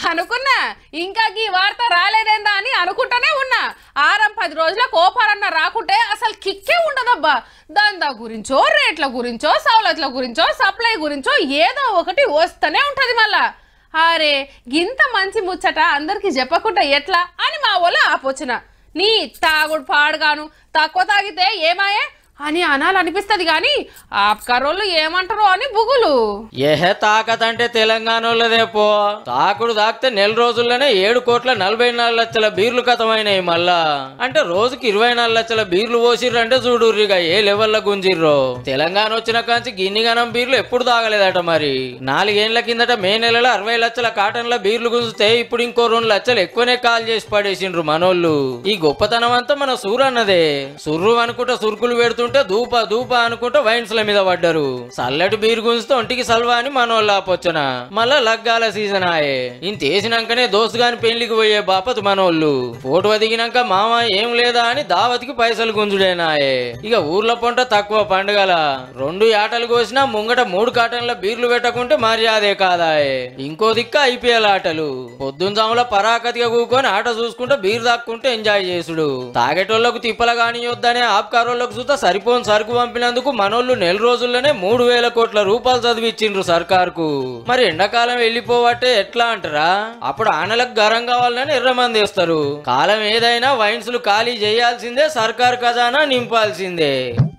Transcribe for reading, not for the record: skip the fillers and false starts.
అనుకున్నా ఇంకా ఈ వార్త రాలేదేందా అని అనుకుంటానే ఉన్నా. 6-10 రోజుల కోపాలన్న రాకుంటే అసలు కిక్కే ఉండదబ్బా. దందా గురించో, రేట్ల గురించో, సౌలతుల గురించో, సప్లై గురించో ఏదో ఒకటి వస్తూనే ఉంటది మళ్ళా. అరే గింత మంచి ముచ్చట అందరికి చెప్పకుండా ఎట్లా అని మా వాళ్ళు ఆపోచిన. నీ తాగుడు పాడుగాను, తక్కువ తాగితే ఏమాయే అని అనాలనిపిస్తుంది గాని ఆప్కారోళ్ళు ఏమంటారో అని బుగులు. ఏహే తాకత్ అంటే తెలంగాణలోదే పో. తాకుడు తాకితే నెల రోజుల్లోనే 7,44,00,000 బీర్లు కథమైనాయి. మళ్ళా అంటే రోజుకి 24 లక్షల బీర్లు పోసిర్రంటే చూడుర్రిగా ఏ లెవెల్లో గుంజిర్రో. తెలంగాణ వచ్చిన కాంచి గిన్నిగనం బీర్లు ఎప్పుడు తాగలేదట. మరి 4 ఏళ్ల కిందట మే నెలలో 60 లక్షల కాటన్ల బీర్లు గుంజితే ఇప్పుడు ఇంకో 2 లక్షలు ఎక్కువనే కాల్ చేసి పడేసిండ్రు మనోళ్ళు. ఈ గొప్పతనం అంతా మన సూరన్నదే. సుర్రు అనుకుంటా సురుకులు పెడుతుంటే దూప దూప అనుకుంటా వైన్స్ల మీద పడ్డారు. చల్లటి బీరు గుంజితే ఒంటికి సల్వా అని మనోళ్ళు ఆపొచ్చున. మళ్ళా లగ్గాల సీజన్ ఆయే. ఇంత వేసినాకనే దోస్తుగాని పెళ్లికి పోయే బాపతు మనోళ్ళు. ఫోటో దిగినాక మామ ఏం లేదా అని దావతికి పైసలు గుంజుడేనాయే. ఇక ఊర్ల పొంట తక్కువ పండుగల 2 ఆటలు కోసినా ముంగట 3 కాటన్ల బీర్లు పెట్టకుంటే మర్యాదే కాదాయే. ఇంకో దిక్క IPL ఆటలు. పొద్దున్న జాముల పరాకతిగా కూకొని ఆట చూసుకుంటే బీరు దాక్కుంటే ఎంజాయ్ చేసుడు. తాగేటోళ్లకు తిప్పల కానియొద్దనే ఆప్కారోళ్లకు చూత సరిపోని సరుకు పంపినందుకు మనోళ్ళు నెల రోజుల్లోనే 3,000 కోట్ల రూపాయలు చదివిచ్చిండ్రు సర్కార్కు. మరి ఎండాకాలం వెళ్ళిపోవట్టే ఎట్లా అంటారా? అప్పుడు ఆనలకు గరం కావాలని ఎర్రమంది వేస్తారు. కాలం ఏదైనా వైన్స్లు ఖాళీ చేయాల్సిందే, సర్కార్ ఖజానా నింపాల్సిందే.